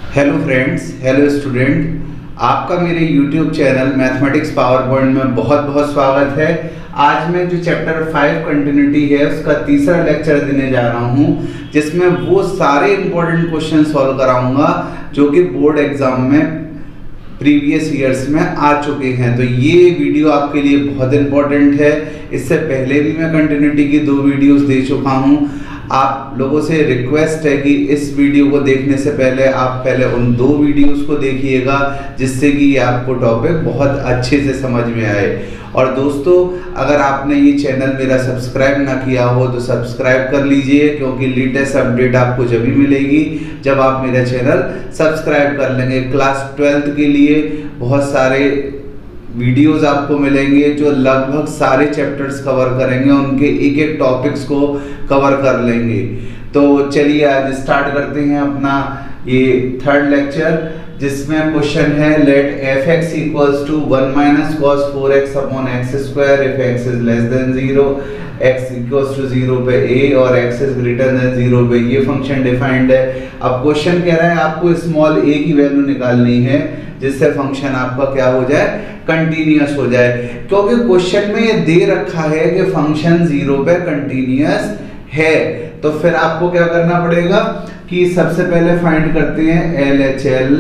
Hello friends, hello student, आपका मेरे YouTube channel mathematics power point में बहुत बहुत स्वागत है। आज मैं जो चैप्टर 5 कंटिन्यूटी है उसका तीसरा लेक्चर देने जा रहा हूं, जिसमें वो सारे इंपॉर्टेंट क्वेश्चन सॉल्व कराऊंगा जो कि बोर्ड एग्जाम में प्रीवियस ईयर्स में आ चुके हैं। तो ये वीडियो आपके लिए बहुत इंपॉर्टेंट है। इससे पहले भी मैं कंटिन्यूटी की 2 वीडियोस दे चुका हूं। आप लोगों से रिक्वेस्ट है कि इस वीडियो को देखने से पहले आप पहले उन 2 वीडियोस को देखिएगा, जिससे कि आपको टॉपिक बहुत अच्छे से समझ में आए। और दोस्तों, अगर आपने ये चैनल मेरा सब्सक्राइब ना किया हो तो सब्सक्राइब कर लीजिए, क्योंकि लेटेस्ट अपडेट आपको जब भी मिलेगी जब आप मेरा चैनल सब्सक्राइब कर लेंगे। क्लास 12th के लिए बहुत सारे वीडियोस आपको मिलेंगे जो लगभग सारे चैप्टर्स कवर करेंगे, उनके एक एक टॉपिक्स को कवर कर लेंगे। तो चलिए आज स्टार्ट करते हैं अपना ये 3rd लेक्चर, जिसमें क्वेश्चन है let f(x) = 1 - cos 4x upon x² if x is less than 0, x = 0 पे a और x is greater than 0 पे ये फंक्शन डिफाइंड है। अब क्वेश्चन कह रहा है आपको स्मॉल a की वैल्यू निकालनी है, जिससे फंक्शन आपका क्या हो जाए, कंटीन्यूअस हो जाए। क्योंकि क्वेश्चन में ये दे रखा है कि फंक्शन 0 पे कंटीन्यूअस है, तो फिर आपको क्या करना पड़ेगा कि सबसे पहले फाइंड करते हैं LHL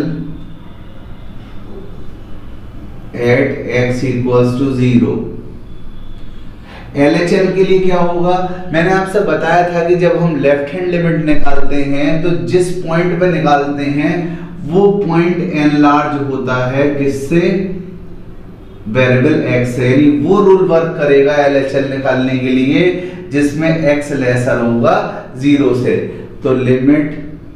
at x = 0। LHL के लिए क्या होगा, मैंने आपसे बताया था कि जब हम लेफ्ट हैंड लिमिट निकालते हैं तो जिस पॉइंट पे निकालते हैं वो पॉइंट एनलार्ज होता है किससे, वेरिएबल x से। यानी वो रूल वर्क करेगा LHL निकालने के लिए जिसमें x लेसर होगा 0 से। तो limit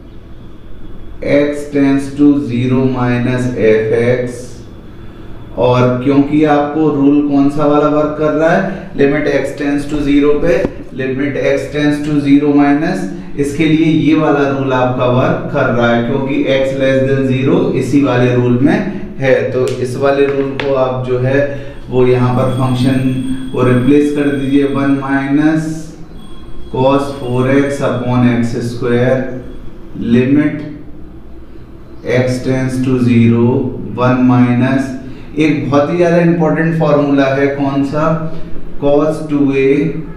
x tends to 0 minus fx, और क्योंकि आपको रूल कौन सा वाला वर्क कर रहा है, लिमिट x टेंड्स टू 0 पे limit x tends to 0 minus, इसके लिए ये वाला रूल आपका वर्क कर रहा है, क्योंकि x लेस देन 0 इसी वाले रूल में है। तो इस वाले रूल को आप जो है वो यहाँ पर फंक्शन को रिप्लेस कर दीजिए, 1 minus cos 4x upon x² limit x tends to 0 1 minus, एक बहुत ही ज्यादा इंपॉर्टेंट फॉर्मूला है, कौन सा, cos 2a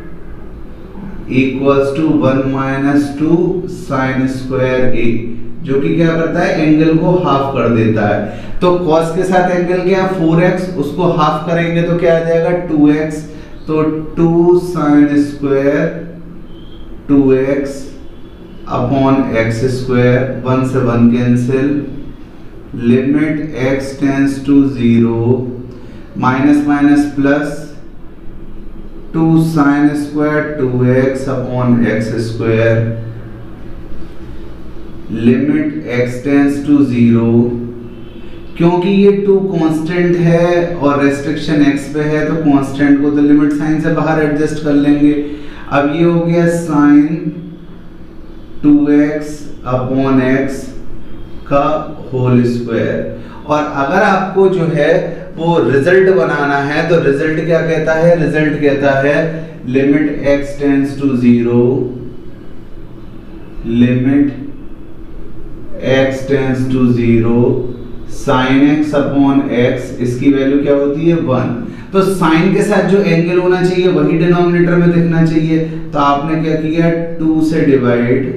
= 1 minus 2 sin² a, जो कि क्या करता है, एंगल को हाफ कर देता है। तो cos के साथ एंगल क्या है, 4x, उसको हाफ करेंगे तो क्या आ जाएगा, 2x, तो 2 sin² 2x अपॉन x², 1 से 1 cancel, limit x tends to 0 minus minus plus 2 sin² 2x upon x², limit x tends to 0। क्योंकि ये 2 कांस्टेंट है और रेस्ट्रिक्शन x पे है, तो कांस्टेंट को तो लिमिट साइन से बाहर एडजस्ट कर लेंगे। अब ये हो गया sin 2x अपॉन x का होल स्क्वायर। और अगर आपको जो है वो रिजल्ट बनाना है तो रिजल्ट क्या कहता है, रिजल्ट कहता है limit x tends to 0 limit x tends to 0 sin x upon x, इसकी वैल्यू क्या होती है, 1। तो साइन के साथ जो एंगल होना चाहिए वही डिनोमिनेटर में दिखना चाहिए, तो आपने क्या किया, 2 से डिवाइड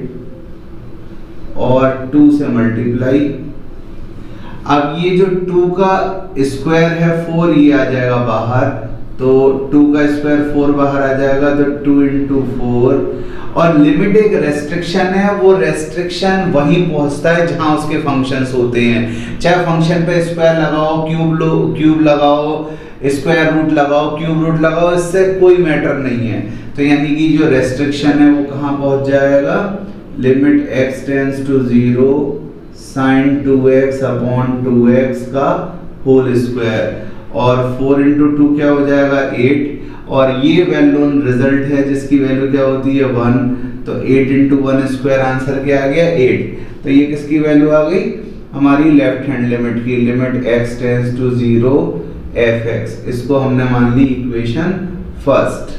और 2 से मल्टीप्लाई। अब ये जो 2 का स्क्वायर है 4, ये आ जाएगा बाहर, तो 2 का स्क्वायर 4 बाहर आ जाएगा, तो 2 × 4। और लिमिट एक रेस्ट्रिक्शन है, वो रेस्ट्रिक्शन वहीं पहुंचता है जहां उसके फंक्शंस होते हैं। चाहे फंक्शन पे स्क्वायर लगाओ, क्यूब लगाओ, स्क्वायर रूट लगाओ, क्यूब रूट लगाओ, इससे कोई मैटर नहीं है। तो यानी कि जो रेस्ट्रिक्शन है वो कहां पहुंच जाएगा, limit x tends to 0 sin 2x upon 2x का होल स्क्वायर, और 4 × 2 क्या हो जाएगा, 8। और ये वेल नोन रिजल्ट है जिसकी वैल्यू क्या होती है, 1। तो 8 × 1 स्क्वायर आंसर क्या आ गया, 8। तो ये किसकी वैल्यू आ गई, हमारी लेफ्ट हैंड लिमिट की, limit x tends to 0 fx। इसको हमने मान ली इक्वेशन फर्स्ट।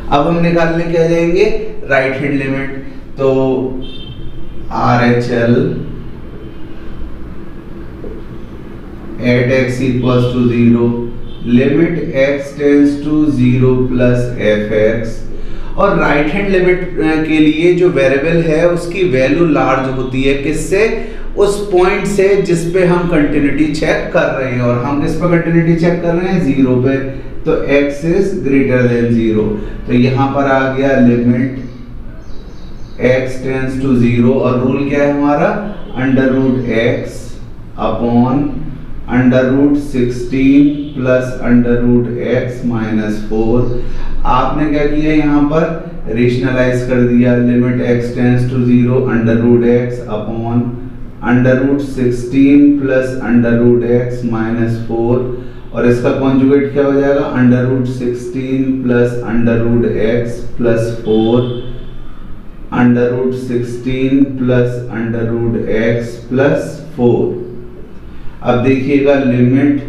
अब हम निकालने क्या जाएंगे, राइट हैंड लिमिट। तो RHL at x equals to 0 limit x tends to 0 plus fx। और राइट हैंड लिमिट के लिए जो वेरिएबल है उसकी वैल्यू लार्ज होती है, किससे, उस पॉइंट से जिस पे हम कंटिन्यूटी चेक कर रहे हैं। और हम किस पे कंटिन्यूटी चेक कर रहे हैं, 0 पे। तो x इज ग्रेटर देन 0। तो यहां पर आ गया लिमिट x टेंड्स टू 0 और रूल क्या है हमारा, under root x upon under root 16 plus under root x minus 4। आपने क्या किया, यहाँ पर रेशनलाइज कर दिया, limit x tends to 0 under root x upon under root 16 plus under root x minus 4। और इसका कॉन्जुगेट क्या हो जाएगा, under root 16 plus under root x plus 4 under root 16 plus under root x plus 4। अब देखिएगा limit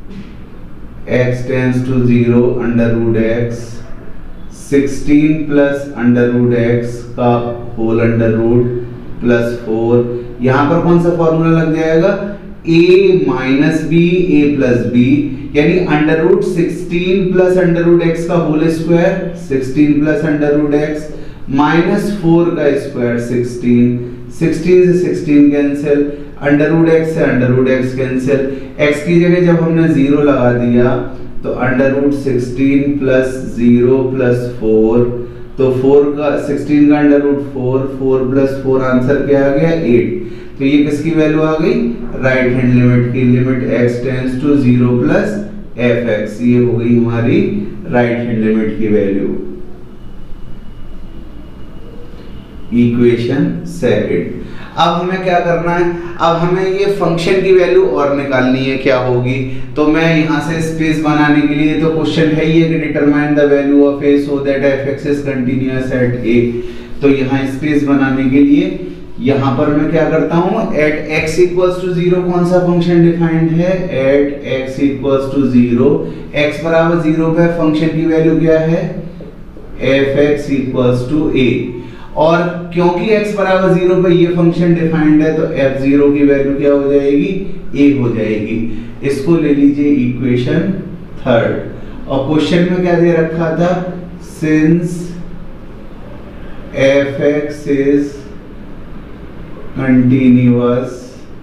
x tends to 0 under root x 16 plus under root x का whole under root plus 4। यहां पर कौन सा फॉर्मूला लग जाएगा, a minus B a plus B, यानी under root 16 plus under root x का whole square 16 plus under root x minus 4 का स्क्वायर 16 से 16 कैंसिल, अंडर रूट x से under root x cancel. x की जगह जब हमने 0 लगा दिया तो अंडर रूट 16 प्लस 0 प्लस 4, तो 4 का 16 का अंडर रूट 4 प्लस 4 आंसर क्या आ गया, 8। तो ये किसकी वैल्यू आ गई, राइट हैंड लिमिट की, limit x tends to 0 plus fx। ये हो गई हमारी राइट हैंड लिमिट की वैल्यू। Equation second. अब हमें क्या करना है, अब हमें ये फंक्शन की वैल्यू और निकालनी है, क्या होगी। तो मैं यहां से स्पेस बनाने के लिए, तो क्वेश्चन है ये कि determine the value of a so that fx is continuous at a। तो यहां स्पेस बनाने के लिए यहां पर मैं क्या करता हूं, एट x इक्वल्स टू 0 कौन सा फंक्शन डिफाइंड है, at x equals to 0 x बराबर 0 पे फंक्शन की वैल्यू क्या है, fx इक्वल्स टू a। और क्योंकि x बराबर 0 पे ये फंक्शन डिफाइंड है तो f0 की वैल्यू क्या हो जाएगी, a हो जाएगी। इसको ले लीजिए इक्वेशन थर्ड। और क्वेश्चन में क्या दे रखा था, since fx is continuous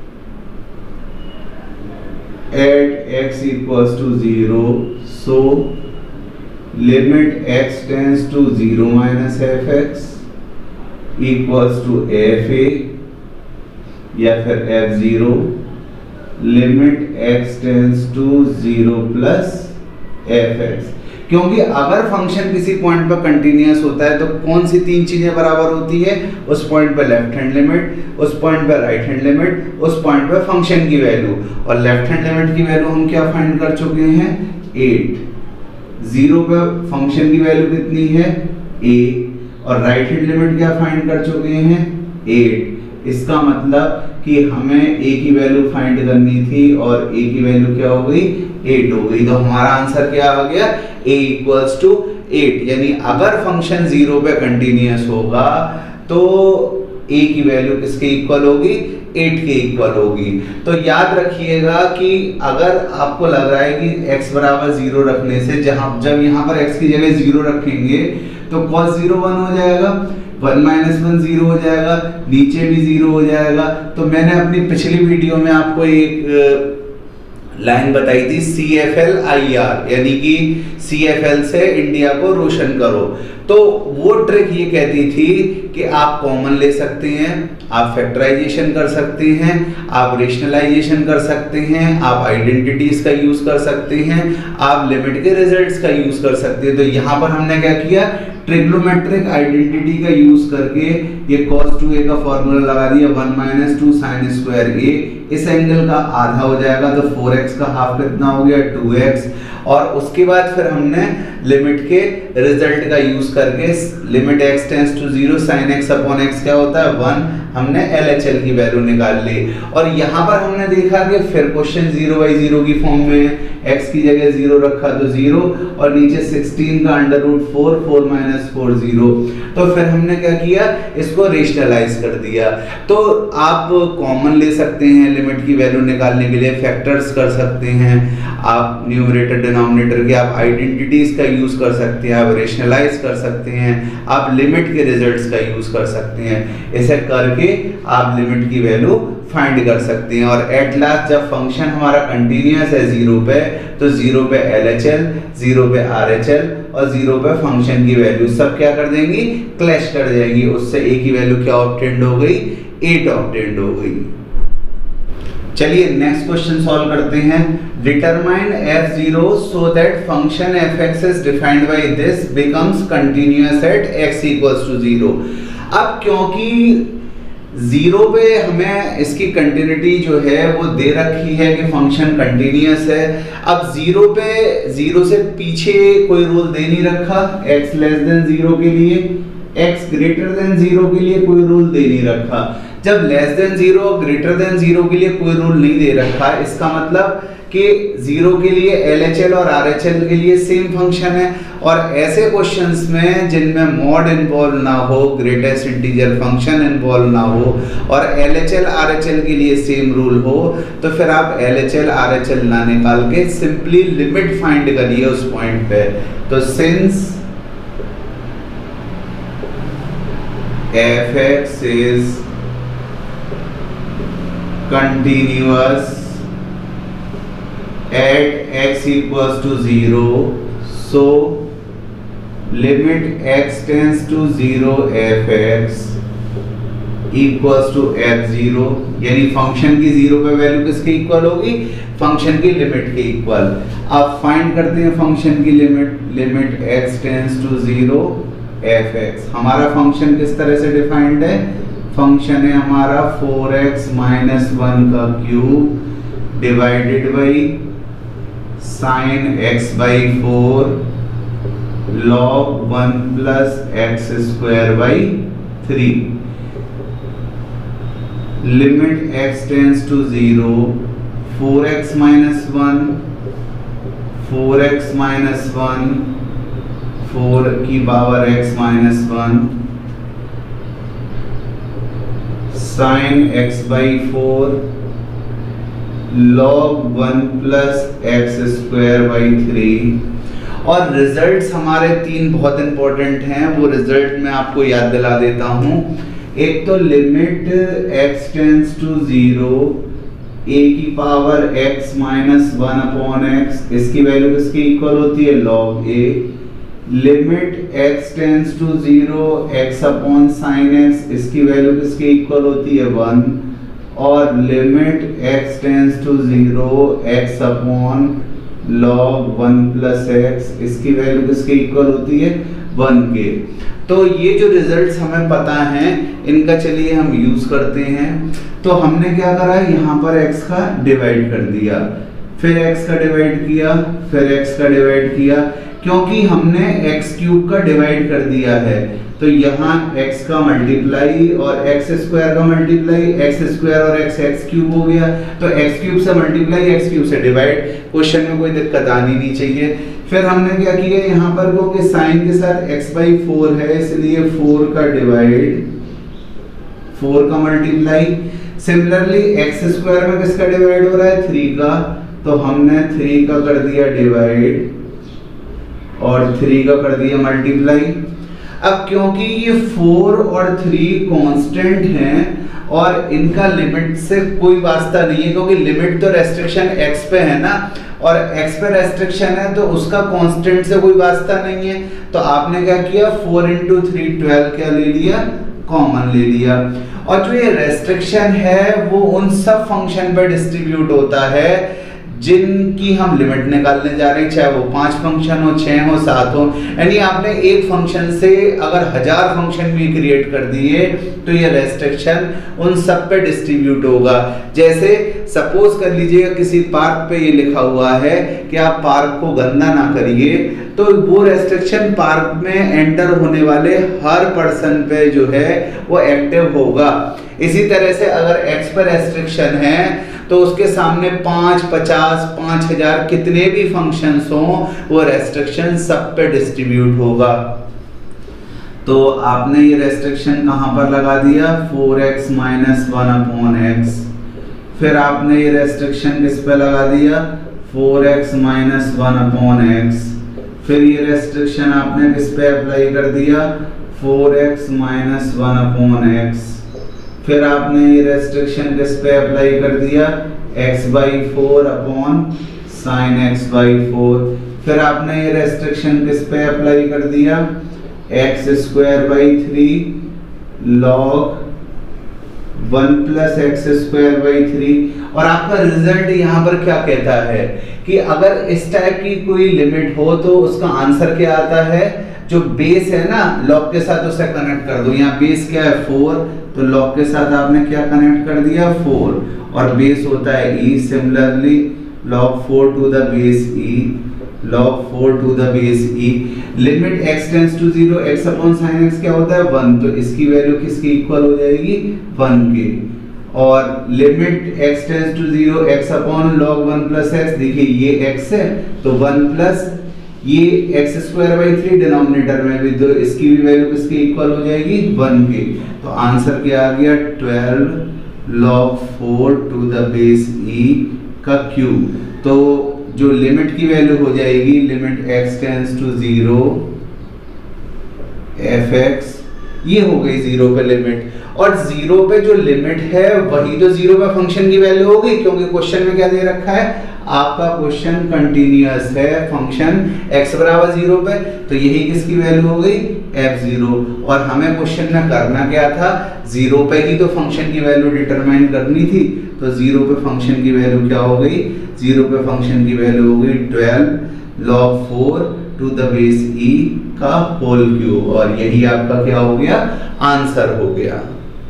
at x equals to 0 so limit x tends to 0 minus fx equals to fa या फिर f0 limit x tends to 0 plus fx। क्योंकि अगर फंक्शन किसी पॉइंट पर कंटिन्यूअस होता है तो कौन सी तीन चीजें बराबर होती है, उस पॉइंट पर लेफ्ट हैंड लिमिट, उस पॉइंट पर राइट हैंड लिमिट, उस पॉइंट पर फंक्शन की वैल्यू। और लेफ्ट हैंड लिमिट की वैल्यू हम क्या फाइंड कर चुके हैं, 8। 0 पे फंक्शन की वैल्यू कितनी है, a। और राइट हैंड लिमिट क्या फाइंड कर चुके हैं, 8। इसका मतलब कि हमें a की वैल्यू फाइंड करनी थी और a की वैल्यू क्या हो गई, 8 हो गई। तो हमारा आंसर क्या आ गया, a इक्वल्स टू 8। यानी अगर फंक्शन 0 पे कंटिन्यूअस होगा तो a की वैल्यू किसके इक्वल होगी, 8 के इक्वल होगी। तो याद रखिएगा कि अगर आपको लग रहा है कि x बराबर 0 रखने से, जब यहाँ पर x की जगह 0 रखेंगे तो cos 0 1 हो जाएगा, 1 माइनस 1 0 हो जाएगा, नीचे भी 0 हो जाएगा। तो मैंने अपनी पिछली वीडियो में आपको एक लाइन बताई थी CFL-IR, यानी कि CFL से इंडिया को रोशन करो। तो वो ट्रिक ये कहती थी कि आप कॉमन ले सकते हैं, आप फैक्टराइजेशन कर सकते हैं, आप रेशनलाइजेशन कर सकते हैं, आप आइडेंटिटीज का यूज कर सकते हैं, आप लिमिट के रिजल्ट्स का यूज कर सकते हैं। तो यहाँ पर हमने क्या किया, ट्रिग्नोमेट्रिक आइडेंटिटी का यूज करके ये cos 2a का फॉर्मूला लगा दिया, 1 माइनस 2 साइन स्क्वायर a इस एंगल का आधा हो जाएगा, तो 4x का हाफ कितना हो गया 2x। और उसके बाद फिर हमने लिमिट के रिजल्ट का यूज करके limit x tends to 0 sin x upon x क्या होता है 1, हमने LHL की वैल्यू निकाल ली। और यहाँ पर हमने देखा कि फिर क्वेश्चन 0/0 की फॉर्म में है, x की जगह 0 रखा तो 0 और नीचे 16 का अंडर रूट 4, 4 - 4 0। तो फिर हमने क्या किया, इसको रेशनलाइज कर दिया। तो आप कॉमन ले सकते हैं लिमिट की वैल्यू निकालने के लिए, फैक्टर्स कर सकते हैं आप, न्यूमरेटर डिनोमिनेटर के आप आइडेंटिटीज का यूज कर सकते हैं, आप रेशनलाइज कर सकते हैं, आप लिमिट के रिजल्ट्स का यूज कर सकते हैं। ऐसे करके आप लिमिट की वैल्यू फाइंड कर सकते हैं। और एट लास्ट जब फंक्शन हमारा कंटीन्यूअस है 0 पे, तो 0 पे LHL, 0 पे RHL और 0 पे फंक्शन की वैल्यू सब क्या कर देंगी, क्लैश कर जाएंगी। उससे a की वैल्यू क्या ऑब्टेन्ड हो गई, 8 ऑब्टेन्ड हो गई। चलिए नेक्स्ट क्वेश्चन सॉल्व करते हैं। Determine f0 so that function fx is defined by this becomes continuous at x equals to 0। अब क्योंकि 0 पे हमें इसकी कंटिन्यूटी जो है वो दे रखी है कि फंक्शन कंटीन्यूअस है। अब 0 पे 0 से पीछे कोई रूल दे नहीं रखा, x लेस देन 0 के लिए, x ग्रेटर देन 0 के लिए कोई रूल दे नहीं रखा। जब लेस देन 0 ग्रेटर देन 0 के लिए कोई रूल नहीं दे रखा, इसका मतलब कि 0 के लिए LHL और RHL के लिए सेम फंक्शन है। और ऐसे क्वेश्चंस में जिनमें मॉड इन्वॉल्व ना हो, ग्रेटेस्ट इंटीजर फंक्शन इन्वॉल्व ना हो और LHL RHL के लिए सेम रूल हो, तो फिर आप LHL RHL ना निकाल के सिंपली लिमिट फाइंड करिए उस पॉइंट पे। तो since fx is continuous at x equals to 0, so limit x tends to 0 fx equals to f0, यानी फंक्शन की 0 पे वैल्यू किसके इक्वल होगी, फंक्शन की लिमिट के इक्वल। अब फाइंड करते हैं फंक्शन की limit, limit x tends to 0 fx। हमारा फंक्शन किस तरह से डिफाइंड है, फंक्शन है हमारा 4x - 1 का cube divided by sin x/4 log 1 plus x²/3। Limit x tends to 0, 4x - 1, 4x - 1, 4 की power x - 1 sin x/4 log 1 plus x²/3। और रिजल्ट्स हमारे 3 बहुत इंपॉर्टेंट हैं, वो रिजल्ट मैं आपको याद दिला देता हूं। एक तो limit x tends to 0 a की पावर x - 1 अपॉन x, इसकी वैल्यू किसकी इक्वल होती है log a। Limit x tends to 0 x upon sin x, इसकी वैल्यू किसकी इक्वल होती है 1। और limit x tends to 0 x upon log 1 plus x, इसकी वैल्यू किसके इक्वल होती है 1 के। तो ये जो रिजल्ट्स हमें पता हैं, इनका चलिए हम यूज करते हैं। तो हमने क्या करा, यहाँ पर x का डिवाइड कर दिया, फिर x का डिवाइड किया, फिर x का डिवाइड किया, क्योंकि हमने x³ का डिवाइड कर दिया है। तो यहाँ x का मल्टीप्लाई और x² का मल्टीप्लाई, x² और x³ हो गया, तो x³ से मल्टीप्लाई, x³ से डिवाइड, क्वेश्चन में कोई दिक्कत आनी नहीं चाहिए। फिर हमने क्या किया, यहाँ पर क्योंकि साइन के साथ x/4 है, इसलिए 4 का डिवाइड, 4 का मल्टीप्लाई। सिमिलरली x² में किसका डिवाइड हो रहा है 3 का, तो हमने 3 का कर दिया डिवाइड और 3 का कर दिया मल्टीप्लाई। अब क्योंकि ये 4 और 3 कांस्टेंट हैं और इनका लिमिट से कोई वास्ता नहीं है, क्योंकि लिमिट तो रेस्ट्रिक्शन x पे है ना, और x पे रेस्ट्रिक्शन है तो उसका कांस्टेंट से कोई वास्ता नहीं है। तो आपने क्या किया, 4 × 3 12 क्या ले लिया, कॉमन ले लिया। और जो ये रेस्ट्रिक्शन है वो उन सब फंक्शन पे डिस्ट्रीब्यूट होता है जिनकी हम लिमिट निकालने जा रहे हैं, चाहे वो 5 फंक्शन हो, 6 हो, 7 हो। यानी आपने एक फंक्शन से अगर 1000 फंक्शन भी क्रिएट कर दिए तो ये रेस्ट्रिक्शन उन सब पे डिस्ट्रीब्यूट होगा। जैसे सपोज कर लीजिएगा किसी पार्क पे ये लिखा हुआ है कि आप पार्क को गंदा ना करिए, तो वो रेस्ट्रिक्शन पार्क में एंटर होने वाले हर पर्सन पे जो है वो एक्टिव होगा। इसी तरह से अगर x पर रेस्ट्रिक्शन है तो उसके सामने 5, 50, 5000 कितने भी फंक्शंस हों, वो रेस्ट्रिक्शन सब पे डिस्ट्रीब्यूट होगा। तो आपने ये रेस्ट्रिक्शन कहां पर लगा दिया, 4x - 1/x। फिर आपने ये रेस्ट्रिक्शन किस पे लगा दिया, 4x - 1/x। फिर ये रेस्ट्रिक्शन आपने किस पे अप्लाई कर दिया, 4x - 1/x। फिर आपने ये रेस्ट्रिक्शन किस पे अप्लाई कर दिया, x/4 sin x/4। फिर आपने ये रेस्ट्रिक्शन किस पे अप्लाई कर दिया, x² 3 log 1 + x² 3। और आपका रिजल्ट यहाँ पर क्या कहता है कि अगर इस टाइप की कोई लिमिट हो तो उसका आंसर क्या आता है, जो बेस है ना लॉग के साथ उसे कनेक्ट कर दो। यहाँ बेस क्या है 4, तो लॉग के साथ आपने क्या कनेक्ट कर दिया 4, और बेस होता है e। Similarly log 4 to the base e, log 4 to the base e। Limit x tends to 0 x/sin x क्या होता है 1, तो इसकी वैल्यू किसकी इक्वल हो जाएगी 1 की। और limit x tends to 0 x/log 1 + x, देखिए ये x है तो 1 प्लस ये x² 3 डिनोमिनेटर में भी, तो इसकी भी वैल्यू किसकी इक्वल हो जाएगी 1 की। तो आंसर क्या आ गया 12 log 4 to the base e का क्यूब। तो जो लिमिट की वैल्यू हो जाएगी, limit x tends to 0 fx, ये हो गई 0 पे लिमिट। और 0 पे जो लिमिट है वही तो 0 पे फंक्शन की वैल्यू होगी, क्योंकि क्वेश्चन में क्या दे रखा है, आपका क्वेश्चन कंटीन्यूअस है फंक्शन x = 0 पे, तो यही किसकी वैल्यू हो गई f0। और हमें क्वेश्चन में करना क्या था, 0 पे ही तो फंक्शन की वैल्यू डिटरमाइन करनी थी। तो 0 पे फंक्शन की वैल्यू क्या हो गई, 0 पे फंक्शन की वैल्यू हो गई 12 log 4 to the base e का होल क्यूब। और यही आपका क्या हो गया, आंसर हो गया।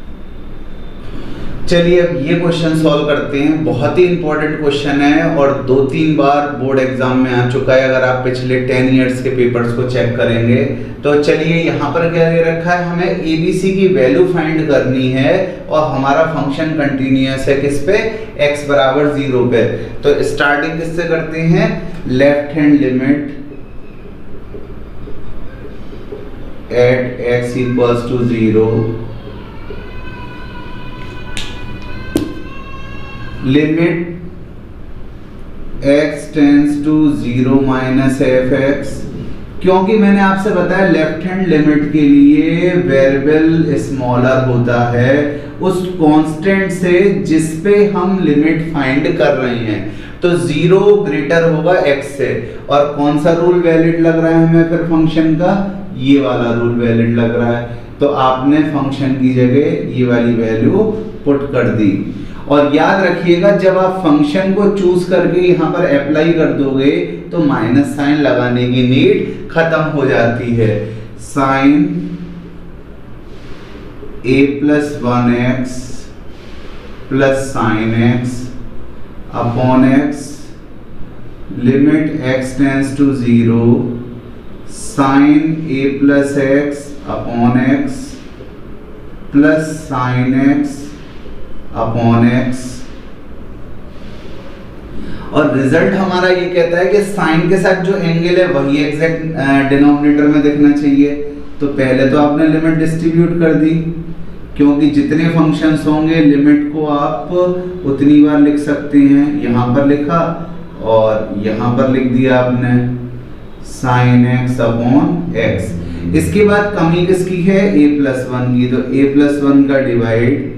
चलिए अब ये क्वेश्चन सॉल्व करते हैं। बहुत ही इंपॉर्टेंट क्वेश्चन है और 2-3 बार बोर्ड एग्जाम में आ चुका है। अगर आप पिछले 10 इयर्स के पेपर्स को चेक करेंगे तो चलिए यहाँ पर क्या दे रखा है, हमें ABC की वैल्यू फाइंड करनी है और हमारा फंक्शन कंटिन्यूअस है किस पे, x = 0 पे। तो स्टार्टिंग किससे करते हैं, left hand limit at x = 0 limit x tends to 0 - fx। क्योंकि मैंने आपसे बताया लेफ्ट हैंड लिमिट के लिए वेरिएबल स्मॉलर होता है उस कांस्टेंट से जिस पे हम लिमिट फाइंड कर रहे हैं। तो 0 ग्रेटर होगा x से। और कौन सा रूल वैलिड लग रहा है हमें फिर फंक्शन का, ये वाला रूल वैलिड लग रहा है। तो आपने फंक्शन की जगह ये वाली वैल्यू पुट कर दी। और याद रखिएगा जब आप फंक्शन को चूज करके यहाँ पर अप्लाई कर दोगे तो माइनस साइन लगाने की नीड खत्म हो जाती है। Sine a + 1x + sin x upon x limit x tends to 0 sin a + x upon x plus sin x upon x। और रिजल्ट हमारा ये कहता है कि साइन के साथ जो एंगल है वही एग्जैक्ट डिनोमिनेटर में दिखना चाहिए। तो पहले तो आपने लिमिट डिस्ट्रीब्यूट कर दी, क्योंकि जितने फंक्शंस होंगे लिमिट को आप उतनी बार लिख सकते हैं। यहाँ पर लिखा और यहाँ पर लिख दिया आपने sin x अपॉन x। इसके बाद कमी किसकी है, a + 1 की। तो a + 1 का डिवाइड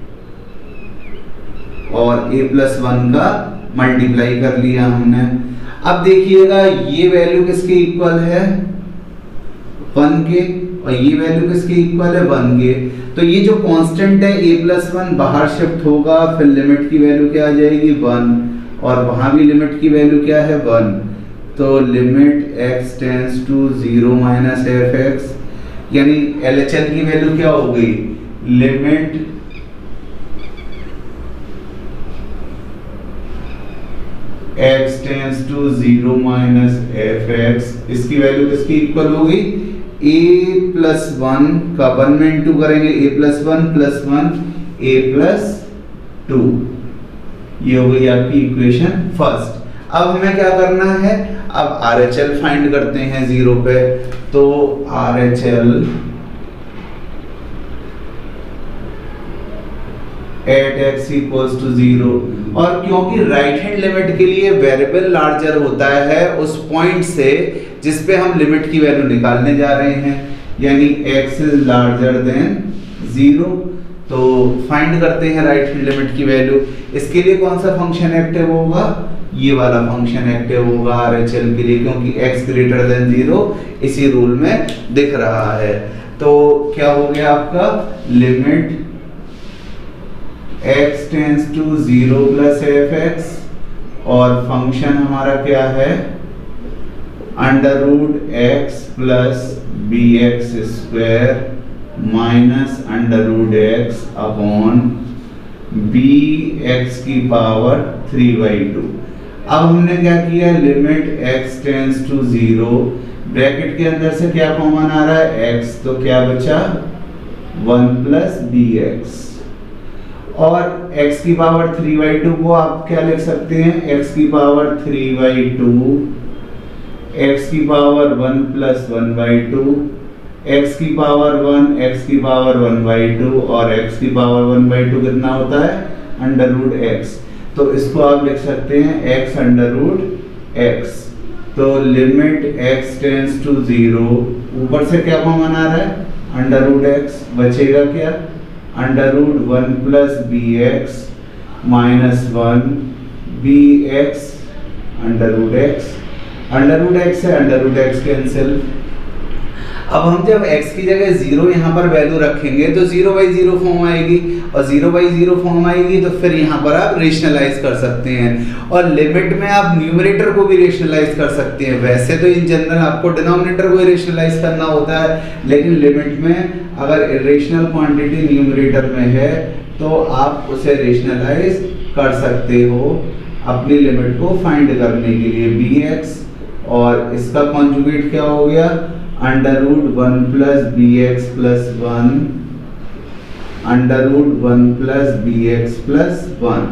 और a + 1 का मल्टीप्लाई कर लिया हमने। अब देखिएगा ये वैल्यू किसके इक्वल है 1 के, और ये वैल्यू किसके इक्वल है 1 के। तो ये जो कांस्टेंट है a + 1 बाहर शिफ्ट होगा, फिर लिमिट की वैल्यू क्या आ जाएगी 1। और वहां भी लिमिट की वैल्यू क्या है 1, तो limit x tends to 0 minus F X, यानी LHL की वैल्यू क्या हो गई, limit x tends to 0 minus F X, इसकी वैल्यू किसकी इक्वल हो गई, a प्लस 1 का 1 में इंटू करेंगे, a plus 1 plus 1 a plus 2, ये हो गई आपकी इक्वेशन फर्स्ट। अब हमें क्या करना है, अब RHL फाइंड करते हैं 0 पे, तो RHL at x equals to 0, और क्योंकि राइट हैंड लिमिट के लिए वेरिएबल लार्जर होता है उस पॉइंट से जिस पे हम लिमिट की वैल्यू निकालने जा रहे हैं, यानी x इज लार्जर देन 0, तो फाइंड करते हैं राइट हैंड लिमिट की वैल्यू। इसके लिए कौन सा फंक्शन एक्टिव होगा, ये वाला फंक्शन एक्टिव होगा RHL के लिए, क्योंकि x ग्रेटर देन 0 इसी रूल में दिख रहा है। तो क्या हो गया आपका, limit x tends to 0 plus F X, और फंक्शन हमारा क्या है, under root x plus B X square minus under root x upon B X की पावर 3/2। अब हमने क्या किया, limit x tends to 0, bracket के अंदर से क्या कॉमन आ रहा है x, तो क्या बचा 1 प्लस बी एक्स, और x की पावर 3/2 को आप क्या लिख सकते हैं, x की पावर 3/2, x की पावर 1 प्लस 1/2, x की पावर 1, x की पावर 1/2, और x की पावर 1/2 कितना होता है, अंडर रूट x, तो इसको आप लिख सकते हैं x अंडर रूट x। तो लिमिट x टेंस टू 0, ऊपर से क्या कॉमन आ रहा है, अंडर रूट x, बचेगा क्या, under root 1 plus B X minus 1 B X under root x, under root x से अंडर रूट x कैंसिल। अब हम जब x की जगह 0 यहाँ पर वैल्यू रखेंगे तो 0/0 फॉर्म आएगी, और 0/0 फॉर्म आएगी तो फिर यहाँ पर आप रेशनलाइज कर सकते हैं, और लिमिट में आप न्यूमरेटर को भी रेशनलाइज कर सकते हैं। वैसे तो इन जनरल आपको डिनोमिनेटर को रेशनलाइज करना होता है, लेकिन लिमिट में अगर इरेशनल क्वांटिटी न्यूमरेटर में है तो आप उसे रेशनलाइज कर सकते हो अपनी लिमिट को फाइंड करने के लिए, bx, और इसका कॉन्जुगेट क्या हो गया, under root 1 plus B X plus 1 under root 1 plus B X plus 1,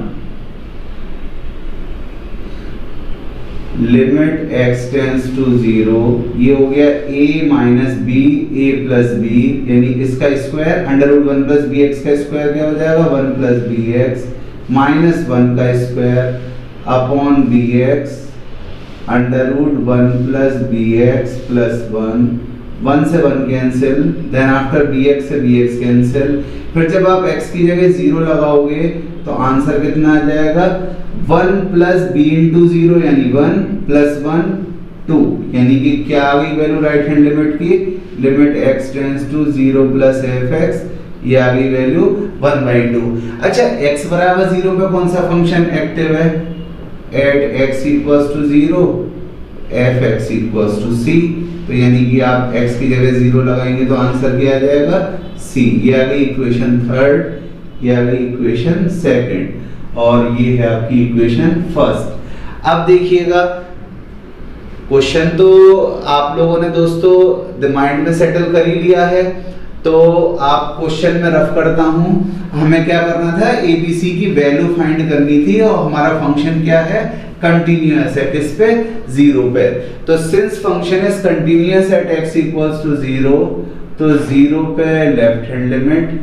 limit x tends to 0, ये हो गया a minus B, a plus B, यानी इसका square, under root 1 plus B X का स्क्वायर क्या हो जाएगा, 1 प्लस बी एक्स माइनस 1 का square upon B X under root 1 plus B X plus 1 से 1 कैंसिल, देन आफ्टर bx से bx cancel. फिर जब आप x की जगह 0 लगाओगे तो आंसर कितना आ जाएगा, 1 प्लस b इंटू 0, यानी 1 प्लस 1 2, यानी कि क्या आ गई वैल्यू राइट हैंड लिमिट की, limit x tends to 0 plus F X, ये आ गई वैल्यू 1/2। अच्छा, x बराबर 0 पे कौन सा फंक्शन एक्टिव है, at x equals to 0 F X equals to c, तो यानी कि आप x की जगह 0 लगाएंगे तो आंसर क्या आ जाएगा, c। ये आ गई इक्वेशन थर्ड, ये आ गई इक्वेशन सेकंड, और ये है आपकी इक्वेशन फर्स्ट। अब देखिएगा, क्वेश्चन तो आप लोगों ने दोस्तों माइंड में सेटल कर ही लिया है, तो आप क्वेश्चन में रफ करता हूं। हमें क्या करना था, एबीसी की वैल्यू फाइंड करनी थी, और हमारा फंक्शन क्या है, कंटीन्यूअस है, किस पे, 0 पे। तो since function is continuous at x equals to 0, तो 0 पे लेफ्ट हैंड लिमिट,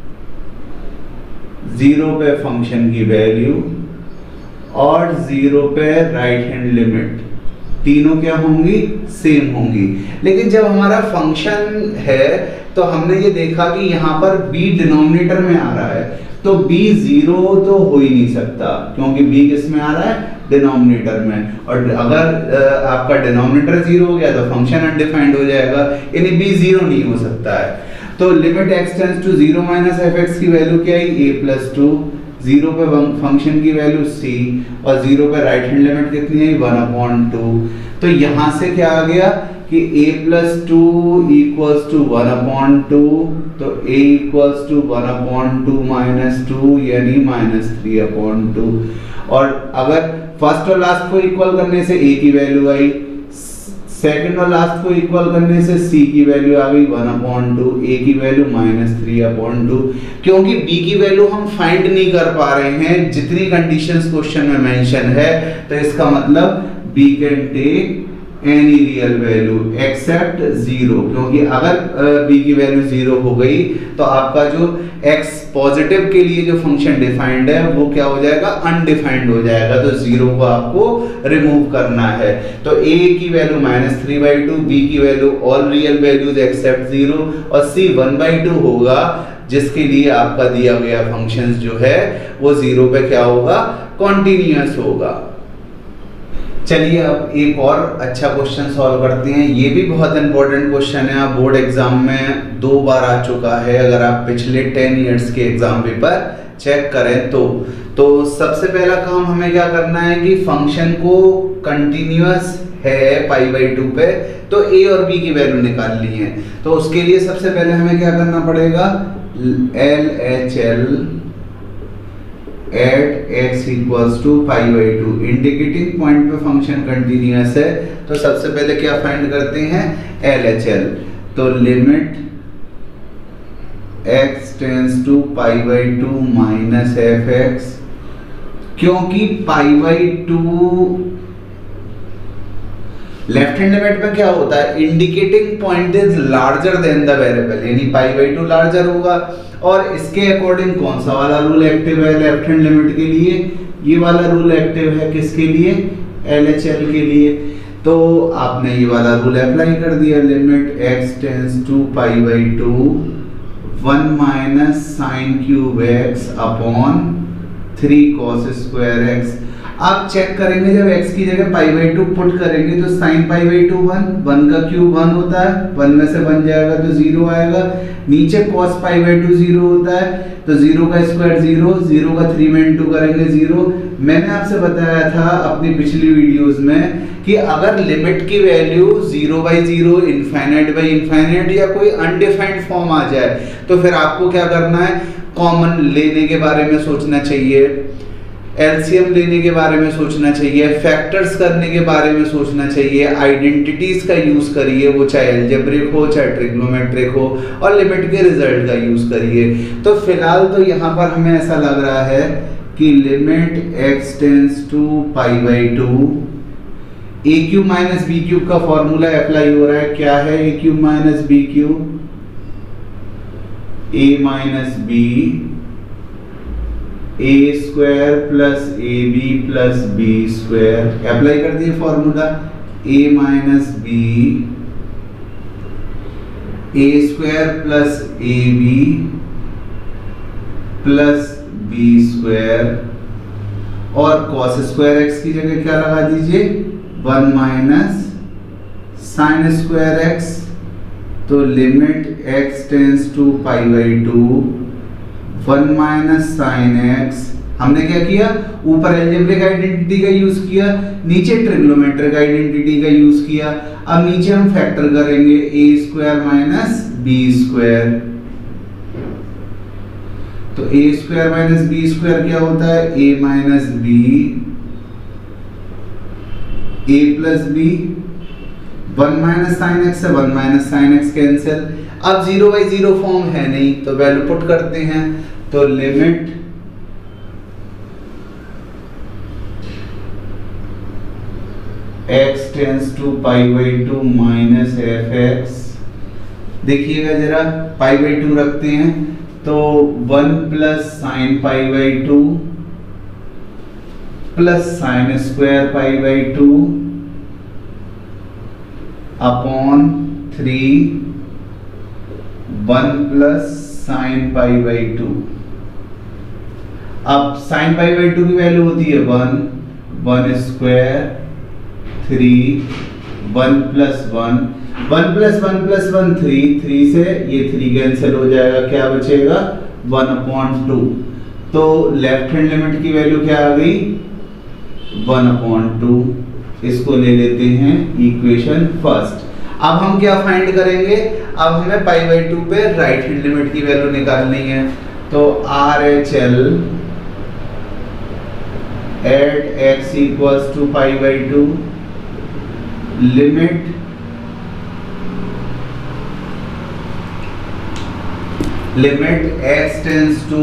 0 पे फंक्शन की वैल्यू, और 0 पे राइट हैंड लिमिट, तीनों क्या होंगी, सेम होंगी। लेकिन जब हमारा फंक्शन है तो हमने ये देखा कि यहाँ पर b डिनोमिनेटर में आ रहा है, तो b 0 तो हो ही नहीं सकता, क्योंकि b किस में आ रहा है, डिनोमिनेटर में, और अगर आपका डिनोमिनेटर 0 हो गया तो फंक्शन अनडिफाइंड हो जाएगा, यानी b 0 नहीं हो सकता है। तो limit x tends to 0 minus F X की वैल्यू क्या है, a प्लस 2, 0 पे फंक्शन की वैल्यू c और 0 पे राइट हैंड लिमिट कितनी है 1/2। तो यहाँ से क्या आ गया कि a + 2 = 1/2, तो a = 1/2 - 2 यानी -3/2। और अगर फर्स्ट और लास्ट को इक्वल करने से a की वैल्यू आई, सेकंड और लास्ट को इक्वल करने से c की वैल्यू आ गई 1/2, a की वैल्यू -3/2। क्योंकि b की वैल्यू हम फाइंड नहीं कर पा रहे हैं जितनी कंडीशंस क्वेश्चन में मेंशन है, तो इसका मतलब b can take any real value except 0, क्योंकि अगर b की वैल्यू 0 हो गई तो आपका जो x पॉजिटिव के लिए जो फंक्शन डिफाइंड है वो क्या हो जाएगा, अनडिफाइंड हो जाएगा। तो 0 को आपको रिमूव करना है। तो a की वैल्यू -3/2, b की value all real values except 0 और c 1/2 होगा, जिसके लिए आपका दिया गया फंक्शन जो है वो 0 पे क्या होगा, कॉन्टिन्यूअस होगा। चलिए अब एक और अच्छा क्वेश्चन सॉल्व करते हैं। ये भी बहुत इंपॉर्टेंट क्वेश्चन है, बोर्ड एग्जाम में 2 बार आ चुका है। अगर आप पिछले 10 इयर्स के एग्जाम पेपर चेक करें तो सबसे पहला काम हमें क्या करना है कि फंक्शन को कंटिन्यूअस है π/2 पे, तो a और b की वैल्यू निकालनी है। तो उसके लिए सबसे पहले हमें क्या करना पड़ेगा, LHL at x = π/2। Indicating point पे फंक्शन कंटिन्यूअस है, तो सबसे पहले क्या फाइंड करते हैं, LHL। तो लिमिट x → π/2 - fx, क्योंकि π/2 लेफ्ट हैंड लिमिट में क्या होता है, indicating point is larger than the variable, यानी π/2 लार्जर होगा। और इसके अकॉर्डिंग कौन सा वाला रूल एक्टिव है लेफ्ट हैंड लिमिट के लिए, ये वाला रूल एक्टिव है किसके लिए, LHL के लिए। तो आपने ये वाला रूल अप्लाई कर दिया, limit x → π/2 1 - sin³ x 3 cos²x। आप चेक करेंगे जब x की जगह π/2 पुट करेंगे तो sin π/2 1 का क्यूब 1 होता है, 1 में से 1 जाएगा तो 0 आएगा। नीचे cos π/2 0 होता है, तो 0 का स्क्वायर 0, 0 का 3 में इंटू करेंगे 0। मैंने आपसे बताया था अपनी पिछली वीडियोस में कि अगर लिमिट की वैल्यू 0/0, इनफाइनाइट या कोई अनडिफाइंड फॉर्म आ जाए तो फिर आपको क्या करना है, कॉमन लेने के बारे में सोचना चाहिए, एलसीएम लेने के बारे में सोचना चाहिए, फैक्टर्स करने के बारे में सोचना चाहिए, आइडेंटिटीज का यूज करिए, वो चाहे अलजेब्रिक हो चाहे ट्रिग्नोमेट्रिक हो, और लिमिट के रिजल्ट का यूज करिए। तो फिलहाल तो यहाँ पर हमें ऐसा लग रहा है कि लिमिट x → π/2, a³ - b³ का फॉर्मूला अप्लाई हो रहा है। क्या है a³ - b³, a - b a² + ab + b², apply कर दिए formula, a - b a² + ab + b², और cos²x की जगह क्या लगा दीजिए, 1 - sin²x। तो लिमिट x → π/2 1 - sin x, हमने क्या किया, ऊपर अलजेब्रिक आइडेंटिटी का यूज किया, नीचे ट्रिग्नोमेट्रिक आइडेंटिटी का यूज किया। अब नीचे हम फैक्टर करेंगे a² - b²। तो a² - b² क्या होता है, a - b a + b, 1 - sin x से 1 - sin x कैंसिल। अब 0/0 फॉर्म है नहीं तो वैल्यू पुट करते हैं। तो लिमिट x → π/2 - fx, देखिएगा जरा π/2 रखते हैं तो 1 + sin π/2 + sin² π/2 अपॉन 3 1 + sin π/2। अब sin π/2 की वैल्यू होती है 1 1² 3 1 + 1 1 + 1 + 1 3 3 से ये 3 कैंसिल हो जाएगा, क्या बचेगा 1/2। तो लेफ्ट हैंड लिमिट की वैल्यू क्या आ गई 1/2। इसको ले लेते हैं इक्वेशन फर्स्ट। अब हम क्या फाइंड करेंगे, अब हमें π/2 पे राइट हैंड लिमिट की वैल्यू निकालनी है। तो RHL at x equals to π/2 limit x tends to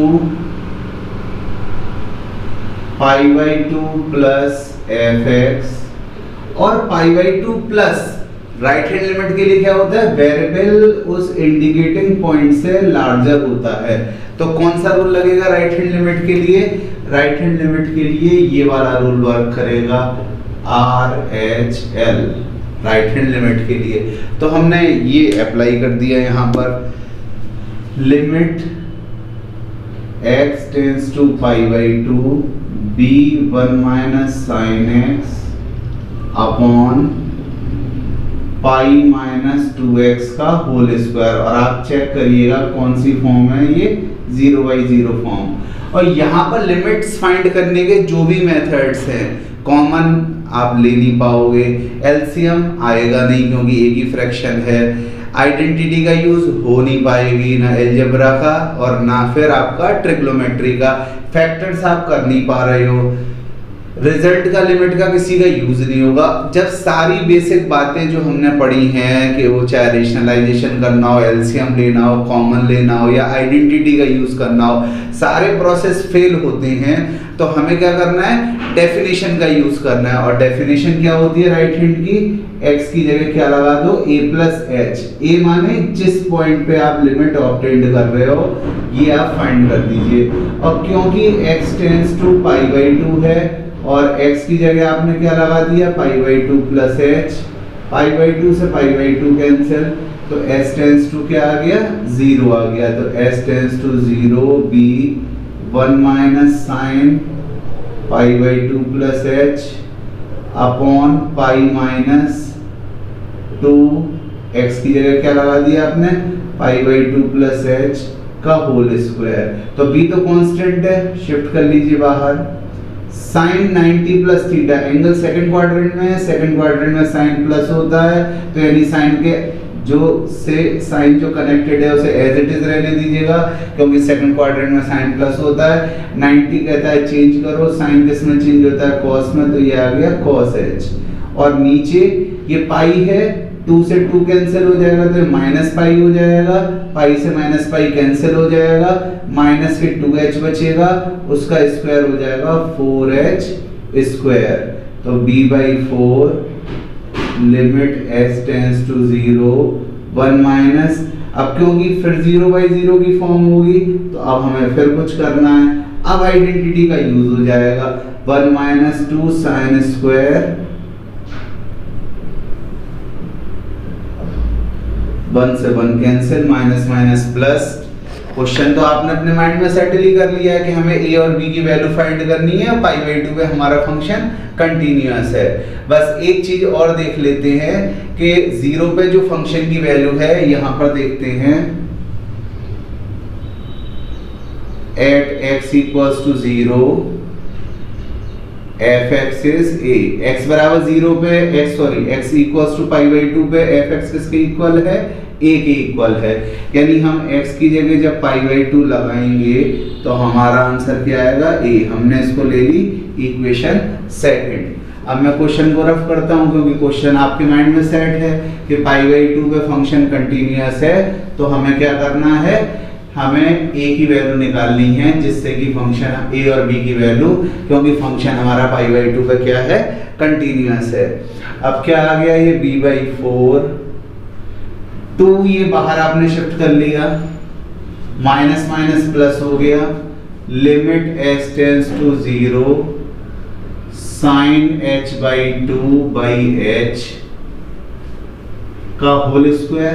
π/2 plus fx, और π/2 प्लस राइट हैंड लिमिट के लिए क्या होता है, वेरिएबल उस इंडिकेटिंग पॉइंट से लार्जर होता है। तो कौन सा रूल लगेगा राइट हैंड लिमिट के लिए, राइट हैंड लिमिट के लिए ये वाला रूल वर्क करेगा, RHL राइट हैंड लिमिट के लिए। तो हमने ये अप्लाई कर दिया यहाँ पर, limit x tends to π/2 b1 minus sine x upon pi minus 2x का होल स्क्वायर। और आप चेक करिएगा कौन सी फॉर्म है, ये 0/0 फॉर्म। और यहाँ पर लिमिट्स फाइंड करने के जो भी मेथड्स हैं, कॉमन आप ले नहीं पाओगे, एलसीएम आएगा नहीं क्योंकि एक ही फ्रैक्शन है, आइडेंटिटी का यूज हो नहीं पाएगी, ना अलजेब्रा का और ना फिर आपका ट्रिग्नोमेट्री का, फैक्टर्स आप कर नहीं पा रहे हो, रिजल्ट का लिमिट का किसी का यूज नहीं होगा। जब सारी बेसिक बातें जो हमने पढ़ी हैं कि वो चाहे रेशनलाइजेशन करना हो, एलसीएम लेना हो, कॉमन लेना हो या आइडेंटिटी का यूज करना हो, सारे प्रोसेस फेल होते हैं। तो हमें क्या करना है, डेफिनेशन का यूज करना है। और डेफिनेशन क्या होती है राइट हैंड की, x की जगह क्या लगा दो, a प्लस एच। ए माने जिस पॉइंट पे आप लिमिट ऑब्टेंड कर रहे हो ये आप फाइंड कर दीजिए। और क्योंकि x टेंड्स टू π/2 है और x की जगह आपने क्या लगा दिया, π/2 प्लस h, π/2 से π/2 कैंसिल, तो s टेंड्स टू क्या आ गया, 0 आ गया। तो s tends to 0 b1 minus sine π/2 plus h upon pi minus 2, x की जगह क्या लगा दिया आपने, π/2 प्लस h का होल स्क्वायर। तो b तो कांस्टेंट है, शिफ्ट कर लीजिए बाहर। Sine 90 plus theta, angle second quadrant में है, सेकंड क्वाड्रेंट में साइन प्लस होता है, तो यानी साइन के जो से साइन जो कनेक्टेड है उसे एज इट इज रहने दीजिएगा क्योंकि सेकंड क्वाड्रेंट में साइन प्लस होता है। 90 कहता है चेंज करो, साइन किस में चेंज होता है, कॉस में, तो ये आ गया कॉस एच। और नीचे ये पाई है, 2 से 2 कैंसिल हो जाएगा तो माइनस पाई हो जाएगा, पाई से माइनस पाई कैंसिल हो जाएगा, माइनस के 2h बचेगा, उसका स्क्वायर हो जाएगा 4h स्क्वायर। तो b/4 limit x tends to 0 1 minus, अब क्योंकि फिर 0/0 की फॉर्म होगी तो अब हमें फिर कुछ करना है, अब आइडेंटिटी का यूज हो जाएगा, 1 माइनस 2 साइन स्क्वायर 1 से 1 cancel, minus minus plus. Question तो आपने अपने माइंड में सेटल ही कर लिया है कि हमें a और b की वैल्यू फाइंड करनी है, π/2 पे हमारा फंक्शन कंटीन्यूअस है। बस एक चीज और देख लेते हैं कि 0 पे जो फंक्शन की वैल्यू है, यहां पर देखते हैं at x equals to 0 fx is a, x बराबर 0 पे x equals to π/2 पे fx किसके इक्वल है, a के इक्वल है। यानी हम x की जगह जब π/2 लगाएंगे तो हमारा आंसर क्या आएगा, a। हमने इसको ले ली इक्वेशन सेकंड। अब मैं क्वेश्चन को रफ करता हूं क्योंकि क्वेश्चन आपके माइंड में सेट है कि π/2 पे फंक्शन कंटीन्यूअस है, तो हमें क्या करना है, हमें a की वैल्यू निकालनी है जिससे कि फंक्शन a और b की वैल्यू, क्योंकि फंक्शन हमारा π/2 पे क्या है, कंटीन्यूअस है। अब क्या आ गया, ये b/4, 2 ये बाहर आपने शिफ्ट कर लिया, माइनस माइनस प्लस हो गया, limit x tends to 0 sine h/2/h का होल स्क्वायर।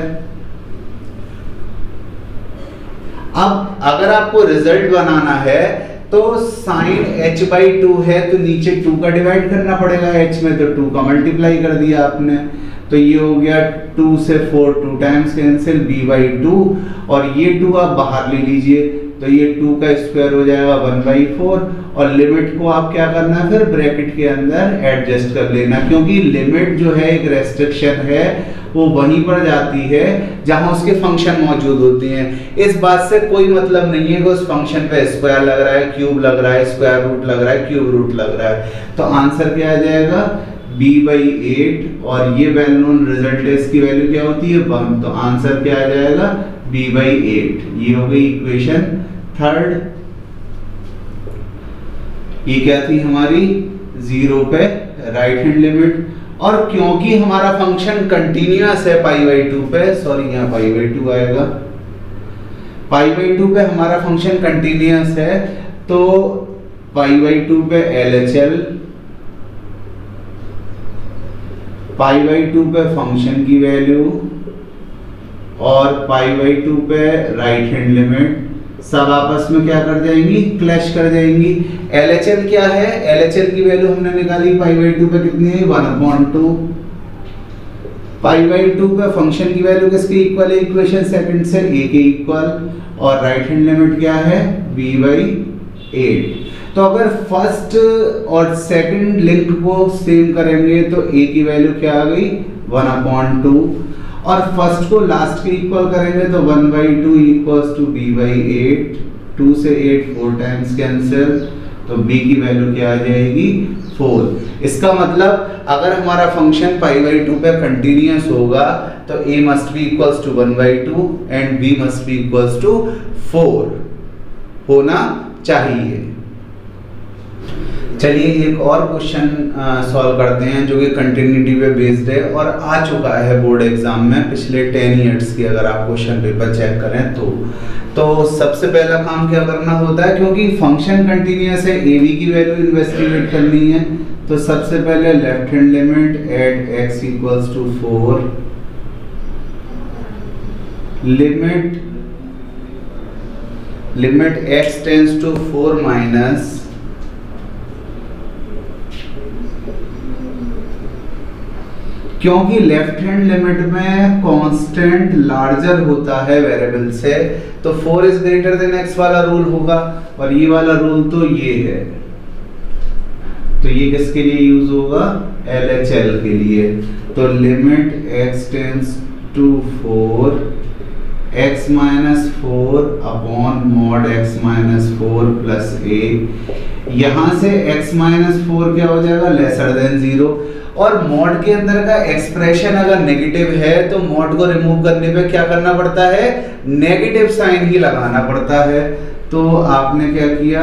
अब अगर आपको रिजल्ट बनाना है तो साइन h/2 है तो नीचे 2 का डिवाइड करना पड़ेगा h में, तो 2 का मल्टीप्लाई कर दिया आपने, तो ये हो गया 2 से 4 2 टाइम्स कैंसिल b/2, और ये 2 आप बाहर ले लीजिए, तो ये 2 का स्क्वायर हो जाएगा 1/4 और लिमिट को आप क्या करना है फिर ब्रैकेट के अंदर एडजस्ट कर लेना, क्योंकि लिमिट जो है एक रेस्ट्रिक्शन है, वो वहीं पर जाती है जहां उसके फंक्शन मौजूद होते हैं। इस बात से कोई मतलब नहीं है कि उस फंक्शन पे स्क्वायर लग रहा है, क्यूब लग रहा है, स्क्वायर रूट लग रहा है, क्यूब रूट लग रहा है। तो आंसर क्या आ जाएगा b/8 और ये वेल नोन रिजल्ट है, इसकी वैल्यू क्या होती है 1। तो आंसर क्या आ जाएगा b/8। ये हो गई इक्वेशन थर्ड। ये क्या थी हमारी 0 पे राइट हैंड लिमिट, और क्योंकि हमारा फंक्शन कंटिन्यूअस है π/2 पे, सॉरी यहाँ π/2 आएगा, π/2 पे हमारा फंक्शन कंटिन्यूअस है, तो π/2 पे LHL, π/2 पे फंक्शन की वैल्यू और π/2 पे राइट हैंड लिमिट सब आपस में क्या कर जाएंगी, क्लैश कर जाएंगी। LHL क्या है, LHL की वैल्यू हमने निकाली π/2 पे कितनी है 1/2। π/2 पे फंक्शन की वैल्यू किसके इक्वल है, इक्वेशन सेकंड से a के इक्वल, और राइट हैंड लिमिट क्या है b/8। तो अगर फर्स्ट और सेकंड लिंक को सेम करेंगे तो a की वैल्यू क्या आ गई 1/2, और फर्स्ट को लास्ट के इक्वल करेंगे तो 1/2 इक्वल्स टू b/8। 2 से 8 4 टाइम्स कैंसिल, तो b की वैल्यू क्या आ जाएगी 4। इसका मतलब अगर हमारा फंक्शन π/2 पे कंटिन्यूअस होगा तो a must be equals to 1/2 and b must be equals to 4 होना चाहिए। चलिए एक और क्वेश्चन सॉल्व करते हैं जो कि कंटिन्यूटी पे बेस्ड है और आ चुका है बोर्ड एग्जाम में पिछले 10 इयर्स की, अगर आप क्वेश्चन पेपर चेक करें तो सबसे पहला काम क्या करना होता है, क्योंकि फंक्शन कंटिन्यूअस है, a b की वैल्यू इन्वेस्टिगेट करनी है। तो सबसे पहले left hand limit at x equals to 4, limit x tends to 4 minus क्योंकि लेफ्ट हैंड लिमिट में कांस्टेंट लार्जर होता है वेरिएबल से, तो 4 इज ग्रेटर देन x वाला रूल होगा, और ये वाला रूल तो ये है, तो ये किसके लिए यूज होगा LHL के लिए। तो limit x tends to 4 x minus 4 upon mod x minus 4 plus a, यहां से x माइनस 4 क्या हो जाएगा लेसर देन 0, और मॉड के अंदर का एक्सप्रेशन अगर नेगेटिव है तो मॉड को रिमूव करने पे क्या करना पड़ता है, नेगेटिव साइन ही लगाना पड़ता है। तो आपने क्या किया,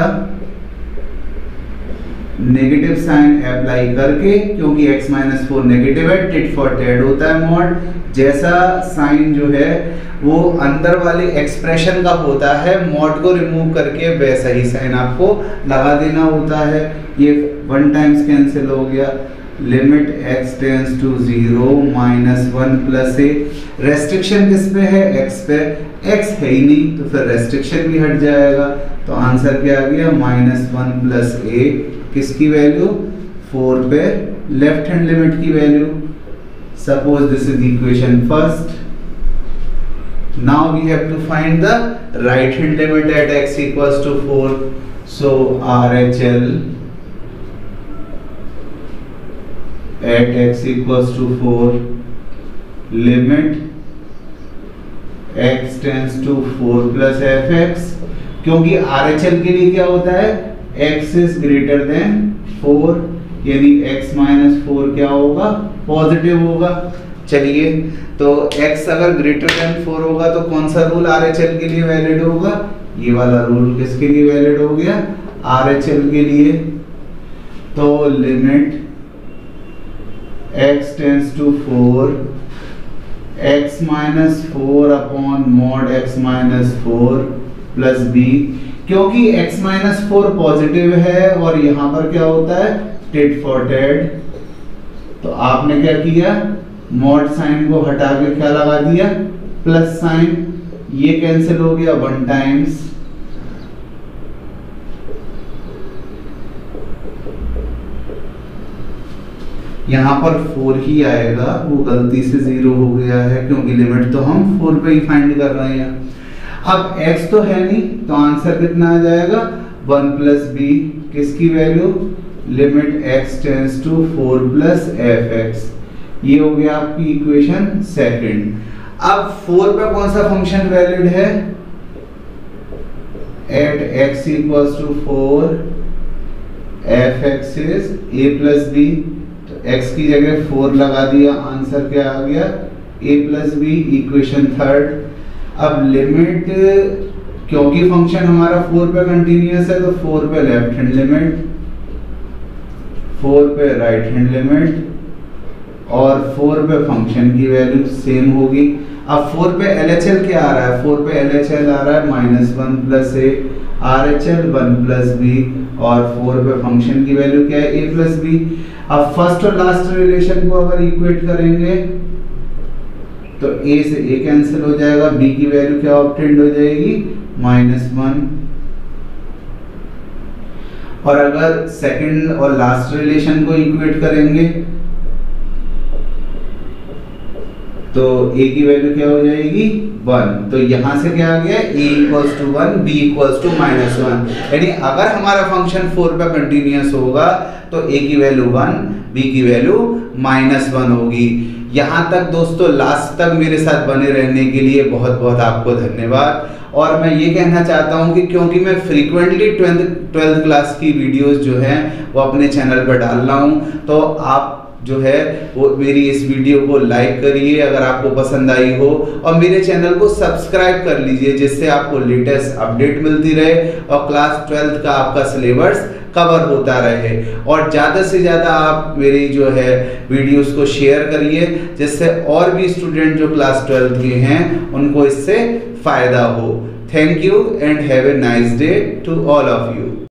नेगेटिव साइन अप्लाई करके, क्योंकि x माइनस 4 नेगेटिव है, टिट फॉर टैट होता है मॉड, जैसा साइन जो है वो अंदर वाले एक्सप्रेशन का होता है, मॉड को रिमूव करके वैसा ही साइन आपको लगा देना होता है। ये 1 टाइम्स कैंसिल हो गया, limit x tends to 0 minus 1 plus a, restriction किस पे है x पे, x है ही नहीं तो फिर रेस्ट्रिक्शन भी हट जाएगा। तो आंसर क्या आ गया -1 प्लस a, किसकी वैल्यू 4 पे लेफ्ट हैंड लिमिट की value. Suppose this is equation first, now we have to find the right hand limit at x equals to 4। So RHL at x equals to 4, limit x tends to 4 plus fx, क्योंकि RHL के लिए क्या होता है x is greater than 4, यानी x minus 4 क्या होगा positive होगा। चलिए तो x अगर ग्रेटर देन 4 होगा तो कौन सा रूल RHL के लिए वैलिड होगा, ये वाला रूल किसके लिए वैलिड हो गया RHL के लिए। तो limit x tends to 4 x minus 4 upon mod x minus 4 plus b, क्योंकि x minus 4 पॉजिटिव है और यहाँ पर क्या होता है टिट फॉर टैट, तो आपने क्या किया मॉड साइन को हटा के क्या लगा दिया प्लस साइन, ये कैंसिल हो गया 1 टाइम्स, यहाँ पर 4 ही आएगा, वो गलती से 0 हो गया है क्योंकि लिमिट तो हम 4 पे ही फाइंड कर रहे हैं। अब x तो है नहीं, तो आंसर कितना आ जाएगा 1 प्लस बी, किसकी value, limit x tends to 4 plus fx। ये हो गया आपकी इक्वेशन सेकंड। अब 4 पे कौन सा फंक्शन वैलिड है, at x equals to 4 fx is a plus B, तो x की जगह 4 लगा दिया, आंसर क्या आ गया a plus B, equation third. अब लिमिट, क्योंकि फंक्शन हमारा 4 पे कंटिन्यूअस है तो 4 पे लेफ्ट हैंड लिमिट, 4 पे राइट हैंड लिमिट और 4 पे फंक्शन की वैल्यू सेम होगी। अब 4 पे LHL क्या आ रहा है, 4 पे LHL आ रहा है -1 plus a, RHL 1 plus b और 4 पे फंक्शन की वैल्यू क्या है a प्लस b। अब फर्स्ट और लास्ट रिलेशन को अगर इक्वेट करेंगे तो a से a कैंसिल हो जाएगा, b की वैल्यू क्या ऑब्टेन्ड हो जाएगी -1। और अगर सेकंड और लास्ट रिलेशन को इक्वेट करेंगे तो a की वैल्यू क्या हो जाएगी 1। तो यहां से क्या आ गया, a equals to 1, b equals to -1। यानी अगर हमारा फंक्शन 4 पे कंटिन्यूअस होगा तो a की वैल्यू 1, b की वैल्यू -1 होगी। यहाँ तक दोस्तों लास्ट तक मेरे साथ बने रहने के लिए बहुत बहुत आपको धन्यवाद। और मैं ये कहना चाहता हूँ कि क्योंकि मैं फ्रीक्वेंटली 12th क्लास की वीडियोस जो हैं वो अपने चैनल पर डाल रहा हूँ, तो आप जो है वो मेरी इस वीडियो को लाइक करिए अगर आपको पसंद आई हो, और मेरे चैनल को सब्सक्राइब कर लीजिए जिससे आपको लेटेस्ट अपडेट मिलती रहे और क्लास 12th का आपका सिलेबस कवर होता रहे। और ज़्यादा से ज़्यादा आप मेरी जो है वीडियोस को शेयर करिए जिससे और भी स्टूडेंट जो क्लास 12th के हैं उनको इससे फ़ायदा हो। Thank you and have a nice day to all of you.